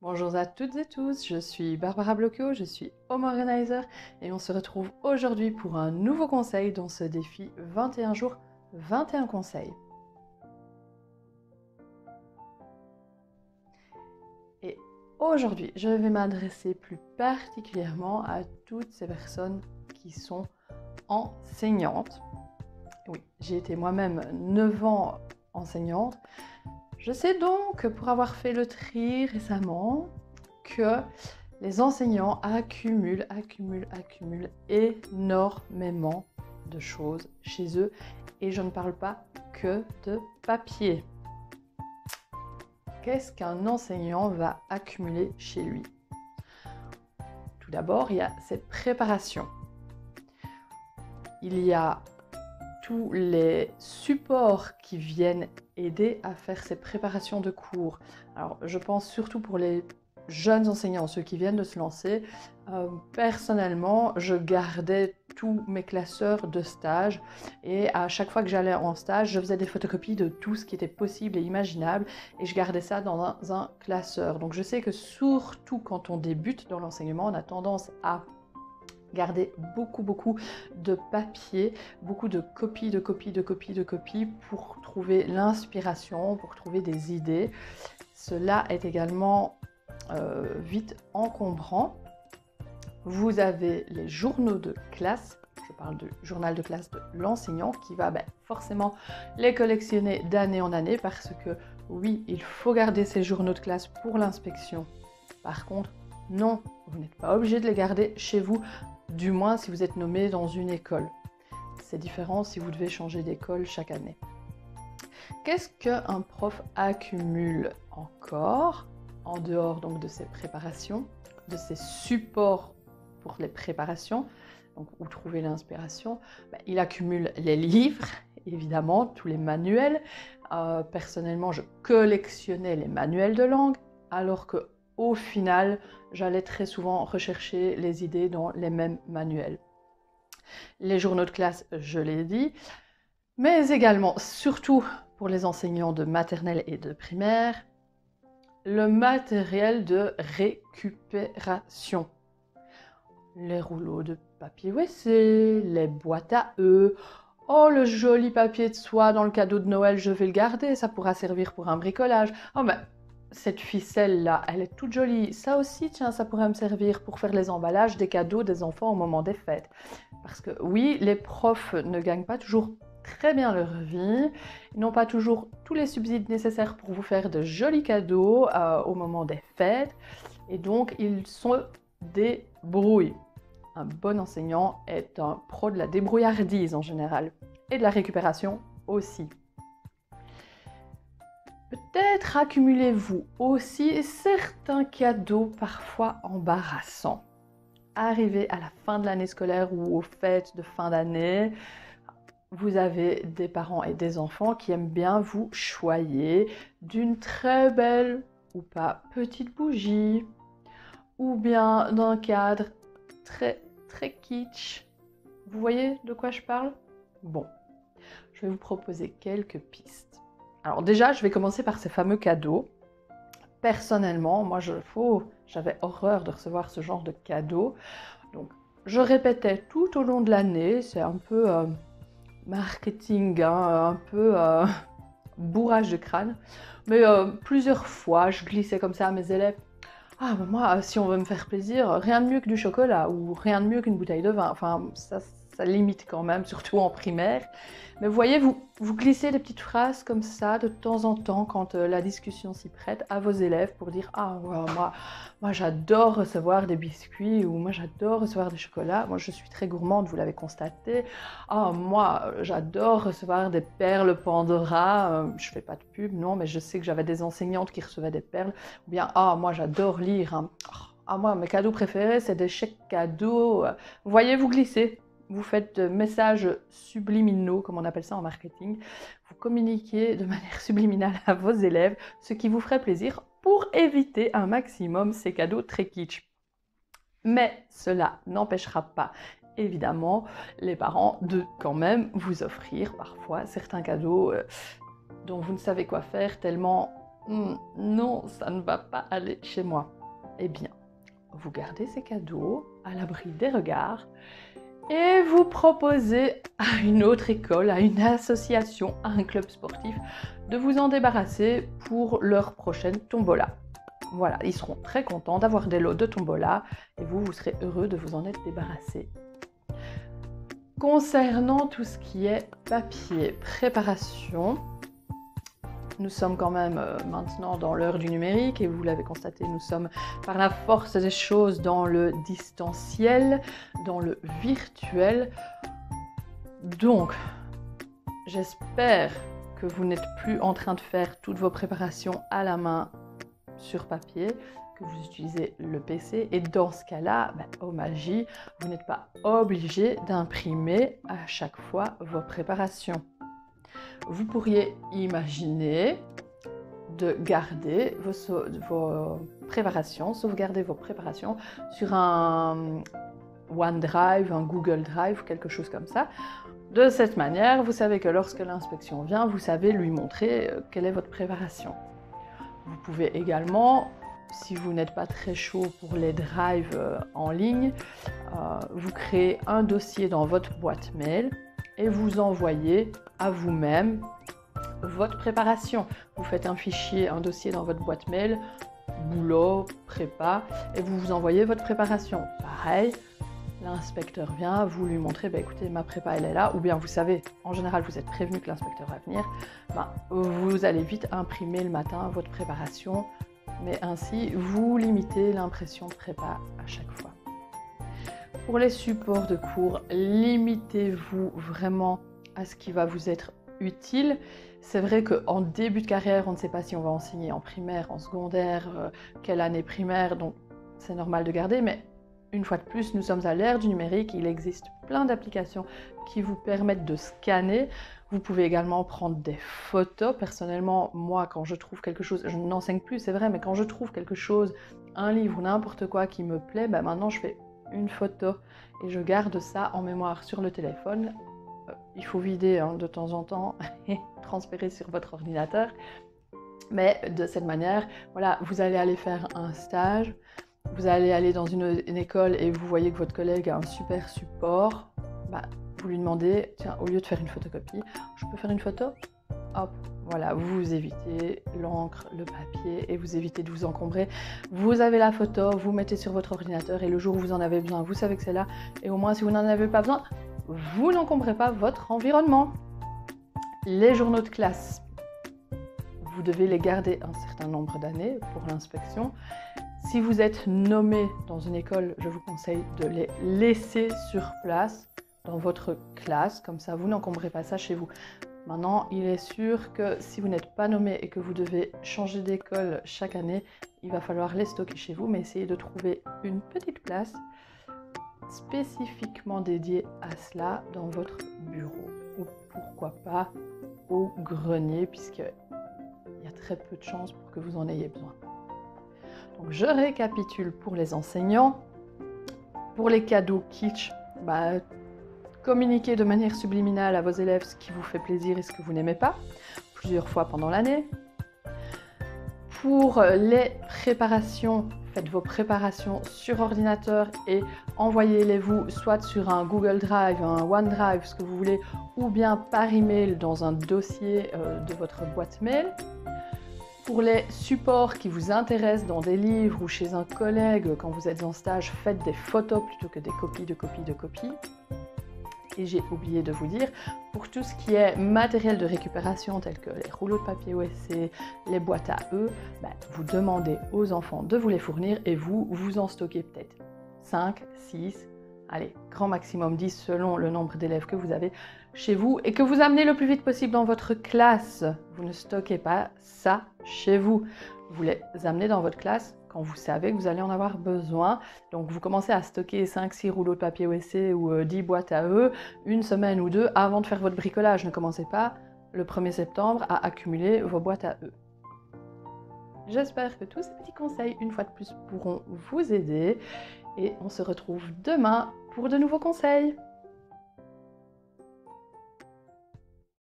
Bonjour à toutes et tous, je suis Barbara Blocchio, je suis Home Organizer et on se retrouve aujourd'hui pour un nouveau conseil dans ce défi 21 jours, 21 conseils. Et aujourd'hui, je vais m'adresser plus particulièrement à toutes ces personnes qui sont enseignantes. Oui, j'ai été moi-même 9 ans enseignante. Je sais donc, pour avoir fait le tri récemment, que les enseignants accumulent énormément de choses chez eux. Et je ne parle pas que de papier. Qu'est-ce qu'un enseignant va accumuler chez lui? Tout d'abord, il y a cette préparation. Il y a tous les supports qui viennent aider à faire ces préparations de cours. Alors, je pense surtout pour les jeunes enseignants, ceux qui viennent de se lancer. Personnellement, je gardais tous mes classeurs de stage et à chaque fois que j'allais en stage, je faisais des photocopies de tout ce qui était possible et imaginable et je gardais ça dans un classeur. Donc, je sais que surtout quand on débute dans l'enseignement, on a tendance à garder beaucoup de papier, beaucoup de copies pour trouver l'inspiration, pour trouver des idées. Cela est également vite encombrant. Vous avez les journaux de classe, je parle du journal de classe de l'enseignant qui va forcément les collectionner d'année en année parce que oui, il faut garder ces journaux de classe pour l'inspection. Par contre, non, vous n'êtes pas obligé de les garder chez vous, du moins si vous êtes nommé dans une école. C'est différent si vous devez changer d'école chaque année. Qu'est-ce qu'un prof accumule encore, en dehors donc de ses préparations, de ses supports pour les préparations, donc où trouver l'inspiration? Il accumule les livres, évidemment, tous les manuels. Personnellement, je collectionnais les manuels de langue, alors que au final, j'allais très souvent rechercher les idées dans les mêmes manuels. Les journaux de classe, je l'ai dit, mais également, surtout pour les enseignants de maternelle et de primaire, le matériel de récupération. Les rouleaux de papier WC, les boîtes à œufs. Oh, le joli papier de soie dans le cadeau de Noël, je vais le garder, ça pourra servir pour un bricolage. Oh cette ficelle-là, elle est toute jolie. Ça aussi, tiens, ça pourrait me servir pour faire les emballages des cadeaux des enfants au moment des fêtes. Parce que oui, les profs ne gagnent pas toujours très bien leur vie. Ils n'ont pas toujours tous les subsides nécessaires pour vous faire de jolis cadeaux au moment des fêtes. Et donc, ils sont débrouillés. Un bon enseignant est un pro de la débrouillardise en général. Et de la récupération aussi. Peut-être accumulez-vous aussi certains cadeaux parfois embarrassants. Arrivé à la fin de l'année scolaire ou aux fêtes de fin d'année, vous avez des parents et des enfants qui aiment bien vous choyer d'une très belle ou pas petite bougie ou bien d'un cadre très kitsch. Vous voyez de quoi je parle? Bon, je vais vous proposer quelques pistes. Alors déjà, je vais commencer par ces fameux cadeaux. Personnellement, moi, j'avais horreur de recevoir ce genre de cadeaux. Donc, je répétais tout au long de l'année. C'est un peu marketing, un peu bourrage de crâne. Mais plusieurs fois, je glissais comme ça à mes élèves. Ah, moi, si on veut me faire plaisir, rien de mieux que du chocolat ou rien de mieux qu'une bouteille de vin. Enfin, ça limite quand même, surtout en primaire. Mais vous voyez, vous glissez des petites phrases comme ça de temps en temps quand la discussion s'y prête à vos élèves pour dire « Ah, ouais, moi j'adore recevoir des biscuits » ou « Moi j'adore recevoir des chocolats. Moi je suis très gourmande, vous l'avez constaté. Ah, moi j'adore recevoir des perles Pandora. Je fais pas de pub, non, mais je sais que j'avais des enseignantes qui recevaient des perles. Ou bien « Ah, moi j'adore lire. Hein. Ah, moi mes cadeaux préférés c'est des chèques cadeaux. » Vous voyez, vous glissez. Vous faites messages subliminaux, comme on appelle ça en marketing. Vous communiquez de manière subliminale à vos élèves, ce qui vous ferait plaisir pour éviter un maximum ces cadeaux très kitsch. Mais cela n'empêchera pas, évidemment, les parents de quand même vous offrir parfois certains cadeaux dont vous ne savez quoi faire tellement Non, ça ne va pas aller chez moi. Eh bien, vous gardez ces cadeaux à l'abri des regards et vous proposez à une autre école, à une association, à un club sportif de vous en débarrasser pour leur prochaine tombola. Voilà, ils seront très contents d'avoir des lots de tombola et vous serez heureux de vous en être débarrassé. Concernant tout ce qui est papier, préparation, nous sommes quand même maintenant dans l'heure du numérique et vous l'avez constaté, nous sommes par la force des choses dans le distanciel, dans le virtuel. Donc, j'espère que vous n'êtes plus en train de faire toutes vos préparations à la main sur papier, que vous utilisez le PC et dans ce cas-là, oh magie, vous n'êtes pas obligé d'imprimer à chaque fois vos préparations. Vous pourriez imaginer de garder vos préparations, sauvegarder vos préparations sur un OneDrive, un Google Drive, quelque chose comme ça. De cette manière, vous savez que lorsque l'inspection vient, vous savez lui montrer quelle est votre préparation. Vous pouvez également, si vous n'êtes pas très chaud pour les drives en ligne, vous créez un dossier dans votre boîte mail et vous envoyez à vous-même votre préparation. Vous faites un fichier, un dossier dans votre boîte mail, boulot, prépa, et vous vous envoyez votre préparation. Pareil, l'inspecteur vient, vous lui montrez, écoutez, ma prépa elle est là, ou bien vous savez, en général vous êtes prévenu que l'inspecteur va venir, vous allez vite imprimer le matin votre préparation, mais ainsi vous limitez l'impression de prépa à chaque fois. Pour les supports de cours, limitez-vous vraiment à ce qui va vous être utile. C'est vrai qu'en début de carrière, on ne sait pas si on va enseigner en primaire, en secondaire, quelle année primaire, donc c'est normal de garder, mais une fois de plus, nous sommes à l'ère du numérique, il existe plein d'applications qui vous permettent de scanner. Vous pouvez également prendre des photos. Personnellement, moi, quand je trouve quelque chose, je n'enseigne plus, c'est vrai, mais quand je trouve quelque chose, un livre, n'importe quoi qui me plaît, maintenant je fais une photo et je garde ça en mémoire sur le téléphone. Il faut vider de temps en temps et transférer sur votre ordinateur. Mais de cette manière, voilà, vous allez aller faire un stage, vous allez aller dans une école et vous voyez que votre collègue a un super support, vous lui demandez, tiens, au lieu de faire une photocopie, je peux faire une photo? Hop, voilà, vous évitez l'encre, le papier et vous évitez de vous encombrer. Vous avez la photo, vous mettez sur votre ordinateur et le jour où vous en avez besoin, vous savez que c'est là. Et au moins, si vous n'en avez pas besoin, vous n'encombrez pas votre environnement. Les journaux de classe, vous devez les garder un certain nombre d'années pour l'inspection. Si vous êtes nommé dans une école, je vous conseille de les laisser sur place dans votre classe, comme ça vous n'encombrez pas ça chez vous. Maintenant, il est sûr que si vous n'êtes pas nommé et que vous devez changer d'école chaque année, il va falloir les stocker chez vous, mais essayez de trouver une petite place spécifiquement dédiée à cela dans votre bureau. Ou pourquoi pas au grenier, puisqu'il y a très peu de chances pour que vous en ayez besoin. Donc je récapitule pour les enseignants. Pour les cadeaux kitsch, communiquez de manière subliminale à vos élèves ce qui vous fait plaisir et ce que vous n'aimez pas, plusieurs fois pendant l'année. Pour les préparations, faites vos préparations sur ordinateur et envoyez-les-vous soit sur un Google Drive, un OneDrive, ce que vous voulez, ou bien par email dans un dossier de votre boîte mail. Pour les supports qui vous intéressent dans des livres ou chez un collègue, quand vous êtes en stage, faites des photos plutôt que des copies de copies de copies. Et j'ai oublié de vous dire, pour tout ce qui est matériel de récupération, tel que les rouleaux de papier OSC, les boîtes à œufs, vous demandez aux enfants de vous les fournir et vous en stockez peut-être 5, 6, allez, grand maximum 10 selon le nombre d'élèves que vous avez chez vous et que vous amenez le plus vite possible dans votre classe. Vous ne stockez pas ça chez vous. Vous les amenez dans votre classe quand vous savez que vous allez en avoir besoin. Donc vous commencez à stocker 5-6 rouleaux de papier OSC ou 10 boîtes à œufs une semaine ou deux avant de faire votre bricolage. Ne commencez pas le 1er septembre à accumuler vos boîtes à œufs. J'espère que tous ces petits conseils, une fois de plus, pourront vous aider et on se retrouve demain pour de nouveaux conseils.